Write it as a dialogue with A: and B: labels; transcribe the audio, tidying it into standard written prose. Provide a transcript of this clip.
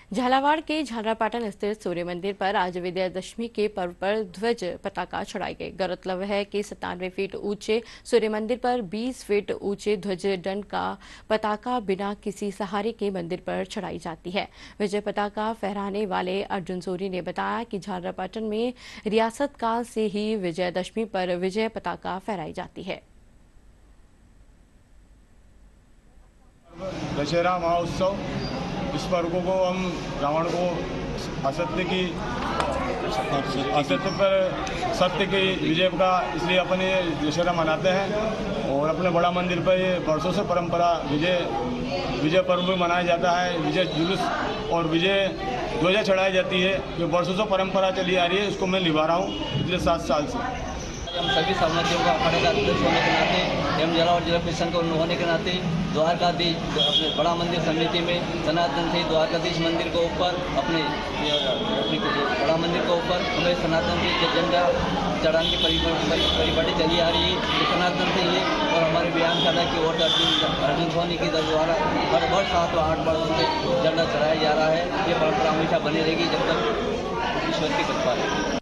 A: झालावाड़ के झालरापाटन स्थित सूर्य मंदिर पर आज विजयादशमी के पर्व पर ध्वज पताका चढ़ाई गई। गौरतलब है कि 97 फीट ऊंचे सूर्य मंदिर पर 20 फीट ऊंचे ध्वज दंड का पताका बिना किसी सहारे के मंदिर पर चढ़ाई जाती है। विजय पताका फहराने वाले अर्जुन सूरी ने बताया कि झालरापाटन में रियासत काल से ही विजयादशमी पर विजय पताका फहराई जाती है।
B: दशहरा महोत्सव, इस पर्व को हम रावण को असत्य पर सत्य की विजय का इसलिए अपन ये दशहरा मनाते हैं। और अपने बड़ा मंदिर पर ये वर्षों से परंपरा विजय पर्व भी मनाया जाता है। विजय जुलूस और विजय ध्वजा चढ़ाई जाती है। ये वर्षों से परंपरा चली आ रही है, इसको मैं निभा रहा हूँ पिछले 7 साल से।
C: हम सभी साम्राज्यों का अखाड़े का अध्यक्ष होने के नाते एवं झालावाड़ जिला परिषद का होने के नाते द्वारकाधीश अपने बड़ा मंदिर समिति में सनातन से द्वारकाधीश मंदिर के ऊपर अपने बड़ा मंदिर के ऊपर हमें सनातन से झंडा चढ़ाने की परिपाटी चली आ रही है। सनातन से ये और हमारे व्यायामशाला की ओर अर्जुन सोनी के द्वारा हर वर्ष 7 व 8 वर्षों से झंडा चढ़ाया जा रहा है। ये परंपरा हमेशा बनी रहेगी जब तक ईश्वर की कृपा है।